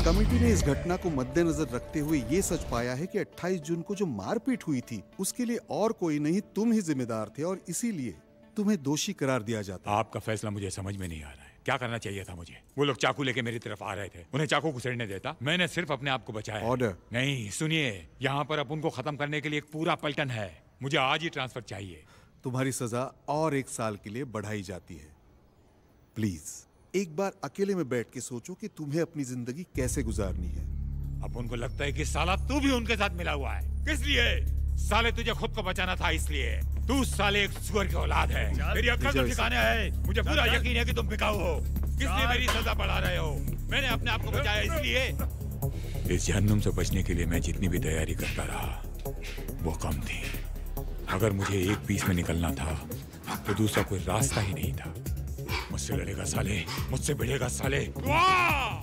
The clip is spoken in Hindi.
कमेटी ने इस घटना को मद्देनजर रखते हुए ये सच पाया है कि 28 जून को जो मारपीट हुई थी उसके लिए और कोई नहीं तुम ही जिम्मेदार थे और इसीलिए तुम्हें दोषी करार दिया जाता। आपका फैसला मुझे समझ में नहीं आ रहा है। क्या करना चाहिए था मुझे? वो लोग चाकू लेके मेरी तरफ आ रहे थे, उन्हें चाकू घुसेड़ने देता? मैंने सिर्फ अपने आप को बचाया। ऑर्डर। नहीं सुनिए, यहाँ पर अब उनको खत्म करने के लिए एक पूरा पलटन है। मुझे आज ही ट्रांसफर चाहिए। तुम्हारी सजा और 1 साल के लिए बढ़ाई जाती है। प्लीज एक बार अकेले में बैठ के सोचो कि तुम्हें अपनी जिंदगी कैसे गुजारनी है। अब उनको लगता है कि साला तू भी उनके साथ मिला हुआ है। किस लिए? साले तुझे खुद को बचाना था इसलिए। तू साले एक सुअर की औलाद है। मेरी अक्ल तो ठिकाने है। मुझे पूरा यकीन है कि तुम बिकाऊ हो। किस लिए मेरी सजा बढ़ा रहे हो? मैंने अपने आप को बचाया इसलिए। इस जहन्नुम से बचने के लिए मैं जितनी भी तैयारी करता रहा वो कम थी। अगर मुझे एक पीस में निकलना था तो दूसरा कोई रास्ता ही नहीं था। मुझसे लड़ेगा साले, मुझसे भिड़ेगा साले।